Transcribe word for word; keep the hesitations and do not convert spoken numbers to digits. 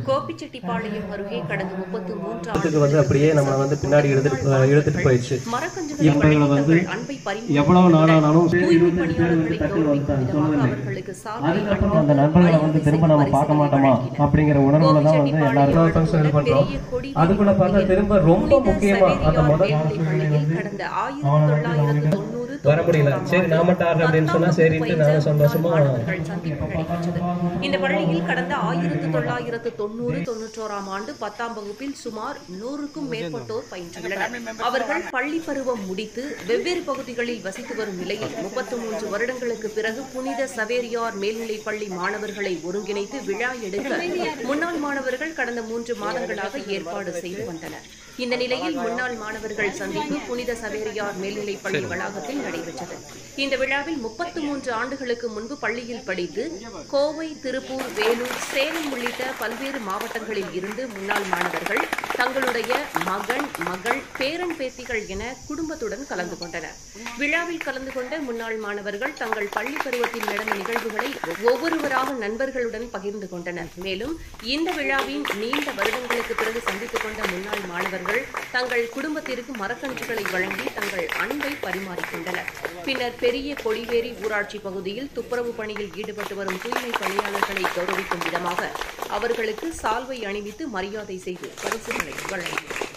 கோபிச்செட்டிப்பாளையம் அருகே கடந்த முப்பத்து மூன்று வந்து அப்படியே நம்ம வந்து பின்னாடி எடுத்து எடுத்துட்டு போயிடுச்சு. மரக்கன்றுகளை வந்து எவ்வளவு நாளானாலும் அந்த நண்பர்களை வந்து திரும்ப நம்ம பார்க்க மாட்டோமா அப்படிங்கிற உணர்வுல தான் வந்து எல்லாரும் இது பண்றோம். அதுக்குள்ள பார்த்தா திரும்ப ரொம்ப முக்கியமா அந்த முதல் கடந்த ஆயிரத்தி தொள்ளாயிரத்தி தொண்ணூறு வர முடியல. சரி நாம டார் அப்படின்னு சொன்னா சரிட்டு நான் சந்தோஷமா சந்திப்பு நடைபெற்றது. இந்த பள்ளியில் கடந்த ஆயிரத்தி தொள்ளாயிரத்து தொண்ணூறு தொன்னூற்றோராம் ஆண்டு பத்தாம் வகுப்பில் சுமார் நூறுக்கும் மேற்பட்டோர் பயின்றுள்ளனர். அவர்கள் பள்ளி பருவம் முடித்து வெவ்வேறு பகுதிகளில் வசித்து வரும் நிலையில் முப்பத்தி மூன்று வருடங்களுக்கு பிறகு புனித சவேரியார் மேல்நிலைப் பள்ளி மாணவர்களை ஒருங்கிணைத்து விழா எடுக்க முன்னாள் மாணவர்கள் கடந்த மூன்று மாதங்களாக ஏற்பாடு செய்து வந்தனர். இந்த நிலையில் முன்னாள் மாணவர்கள் சந்திப்பு புனித சவேரியார் மேல்நிலைப் பள்ளி வளாகத்தில் நடைபெற்றது. இந்த விழாவில் முப்பத்தி மூன்று ஆண்டுகளுக்கு முன்பு பள்ளியில் படித்து கோவை, திருப்பூர், வேலூர், சேலம் உள்ளிட்ட பல்வேறு மாவட்டங்களில் இருந்து முன்னாள் மாணவர்கள் தங்களுடைய மகன், மகள், பேரன், பேத்திகள் என குடும்பத்துடன் கலந்து கொண்டனர். விழாவில் கலந்து கொண்ட முன்னாள் மாணவர்கள் தங்கள் பள்ளி பருவத்தில் நடந்த நிகழ்வுகளை ஒவ்வொருவராக நண்பர்களுடன் பகிர்ந்து கொண்டனர். மேலும் இந்த விழாவின் நீண்ட வருடங்களுக்கு பிறகு சந்தித்துக் கொண்ட முன்னாள் மாணவர்கள் தங்கள் குடும்பத்திற்கு மரக்கன்றுகளை வழங்கி தங்கள் அன்பை பரிமாறிக்கொண்டனர். பின்னர் பெரிய கொடிவேரி ஊராட்சி பகுதியில் துப்புரவு பணியில் ஈடுபட்டு வரும் தூய்மை பணியாளர்களை கௌரவிக்கும் விதமாக அவர்களுக்கு சால்வை அணிவித்து மரியாதை செய்து பரிசுகளை வழங்கினர்.